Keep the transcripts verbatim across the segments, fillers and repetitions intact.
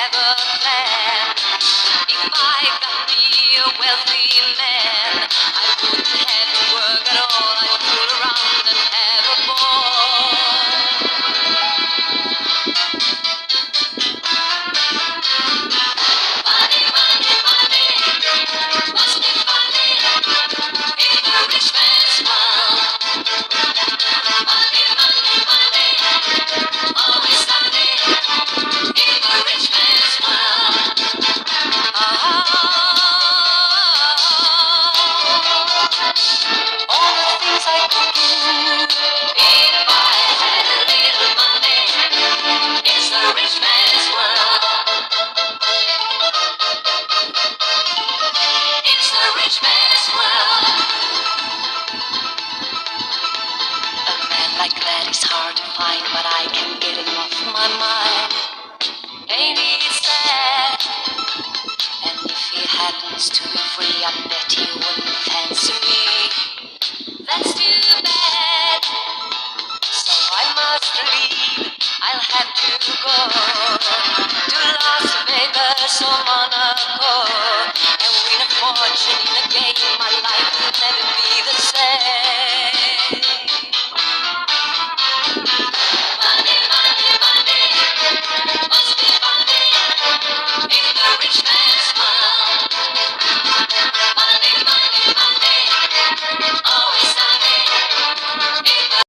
have a plan. If I got me a wealthy man, I wouldn't have to work at all. I'd fool around and have a ball. Money, money, money, must be funny in a rich man's world. Money, money, money, always sunny in a rich man's world. Ah, all the things I could do if I had a little money. It's a rich man's world. It's a rich man's world. A man like that is hard to find, but I can get him off my mind. Ain't he sad? And if he happens to be free, I bet he wouldn't fancy me. That's too bad. So I must leave. I'll have to go to Las Vegas or Monaco and win a fortune in a game. My life will never be the same. Money, money, money, must be funny in the rich man's world. Money, money, money, always sunny in the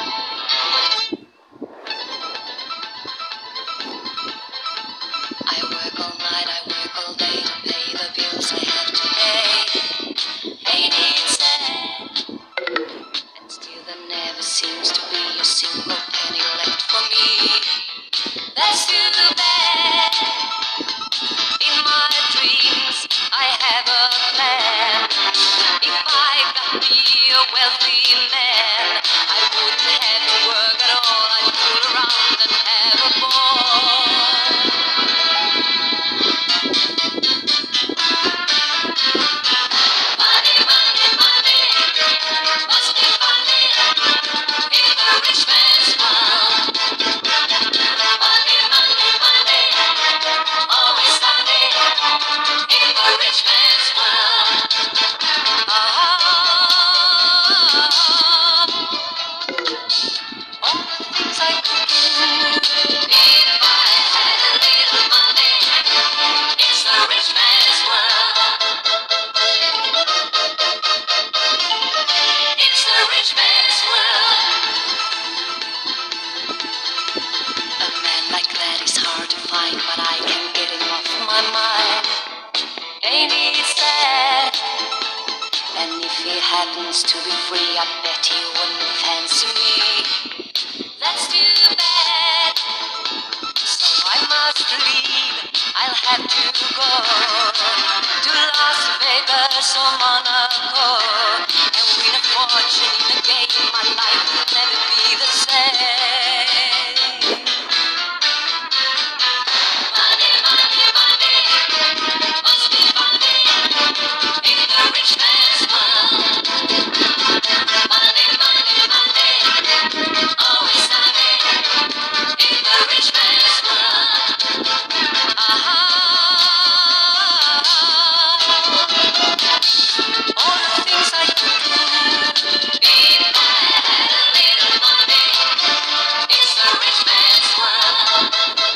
I work all night, I work all day to pay the bills I have to pay. Ain't it sad? And still there never seems to be a single penny left for me. That's too bad. In my dreams, I have a plan. If I got me a wealthy man, I wouldn't have to work at all. I'd fool around and have a ball. Money, money, money, must be funny in a rich man's world. Money, money, money, always sunny in a rich man's world. Ah, all the things I could do if I had a little money. It's a rich man's world. It's a rich man's world. A man like that is hard to find, but I can get him off my mind. Ain't he sad? And if he happens to be free, I bet he wouldn't fancy me. That's too bad. So I must leave. I'll have to go to Las Vegas or Monaco and win a fortune in a game. My life will never be the same. Money, money, money, must be funny in the rich man's world. Money, money, money, always sunny in the rich man's world. Ah, all the things I could do if I had a little money. It's a rich man's world.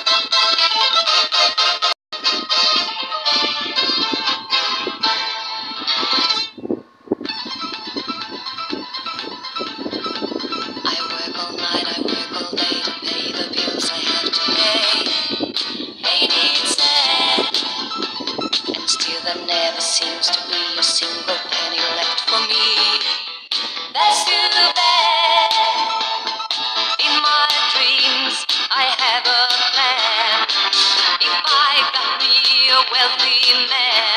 I work all night, I work all day to pay the bills I have to pay. Ain't it sad? And still there never seems to be a single penny left for me. That's too bad. In my dreams, I have a plan. If I got me a wealthy man,